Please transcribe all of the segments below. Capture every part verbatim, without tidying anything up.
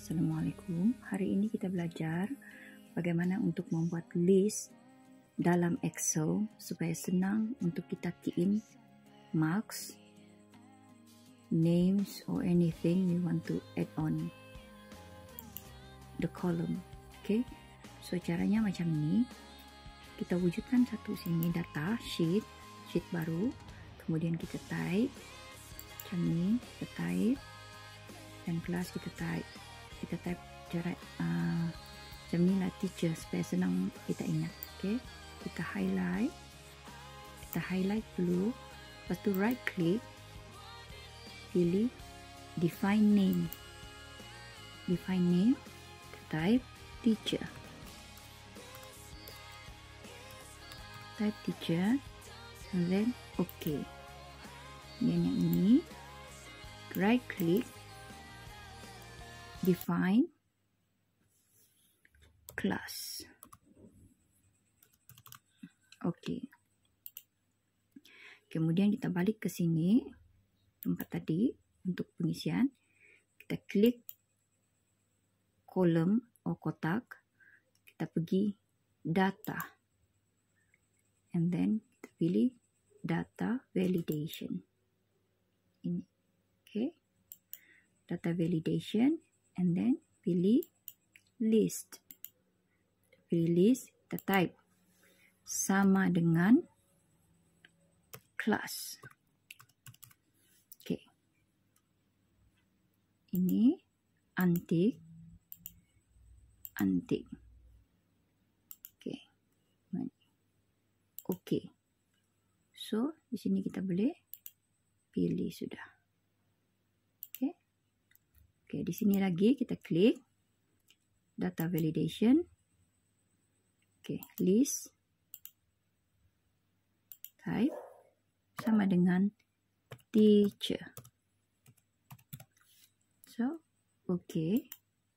Assalamualaikum. Hari ini kita belajar bagaimana untuk membuat list dalam Excel supaya senang untuk kita key in marks, names or anything we want to add on the column. Okay, so caranya macam ni. Kita wujudkan satu sini data sheet, sheet baru. Kemudian kita type macam ni, kita type dan kelas kita type. Kita type cara uh, macam ni lah teacher supaya senang kita ingat. Okay, kita highlight, kita highlight dulu, lepas tu right click, pilih define name, define name, kita type teacher, type teacher, and then okay. Dan yang ini right click, define class. Okey. Kemudian kita balik ke sini tempat tadi untuk pengisian. Kita klik kolom atau kotak. Kita pergi data. And then kita pilih data validation. Ini. Okey. Data validation. And then pilih list. Pilih list, kita type sama dengan class. Okay. Ini antik, antik. Okay. Okay. So di sini kita boleh pilih sudah. Okay, di sini lagi kita klik data validation. Okay, list type sama dengan teacher. So, okay.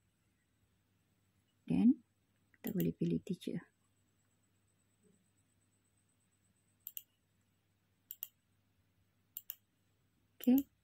Then kita boleh pilih teacher. Okay.